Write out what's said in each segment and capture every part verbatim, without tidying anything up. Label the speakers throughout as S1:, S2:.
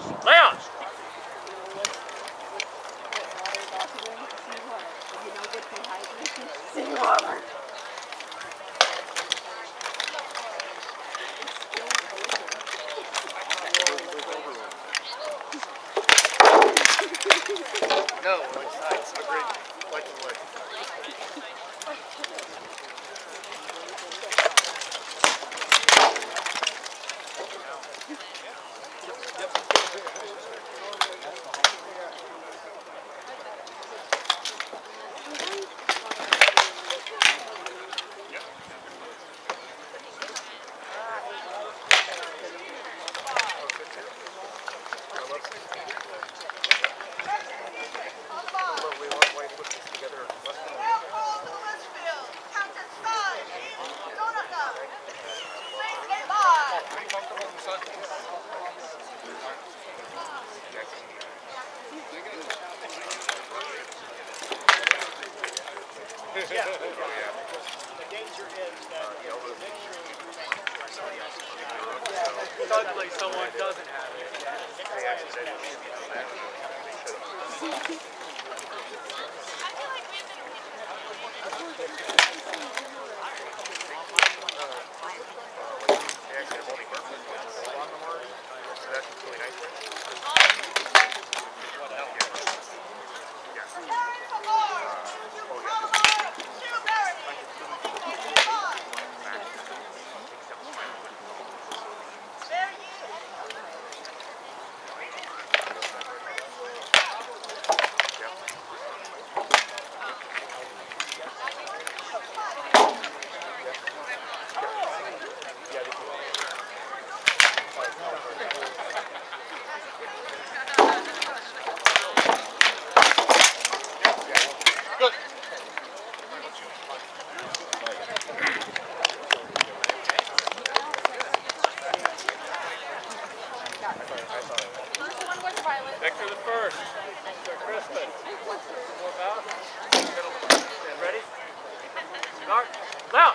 S1: Leon!
S2: No, it's not. It's not great. Like the way.
S1: Yeah. The danger is that if the mixture suddenly someone doesn't have it. Victor the first. Sir Crispin. More bounce. And ready? Start. Now.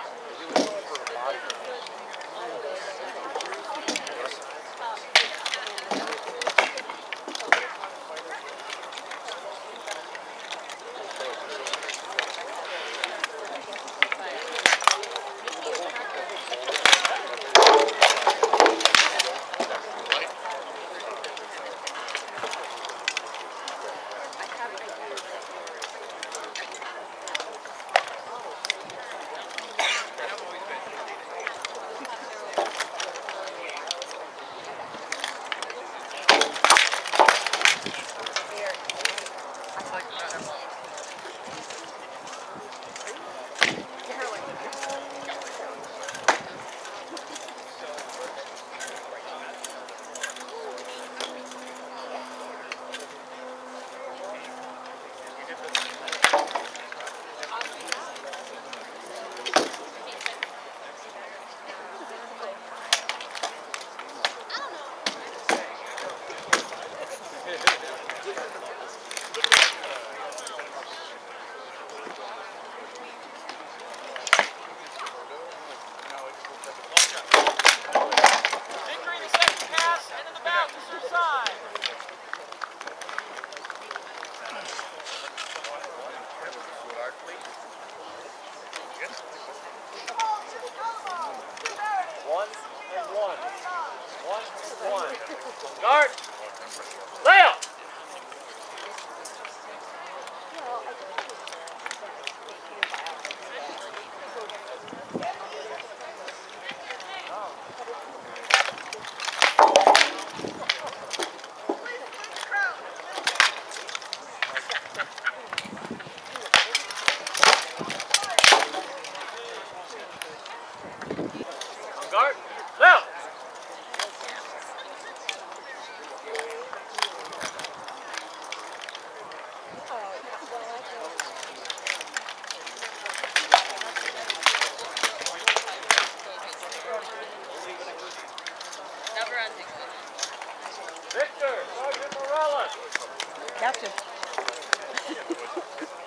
S1: One and one. One and one. Guard. Lay out. Guard. Lay out.
S3: Never ending.
S1: Victor, Sergeant Morella.
S3: Gotcha.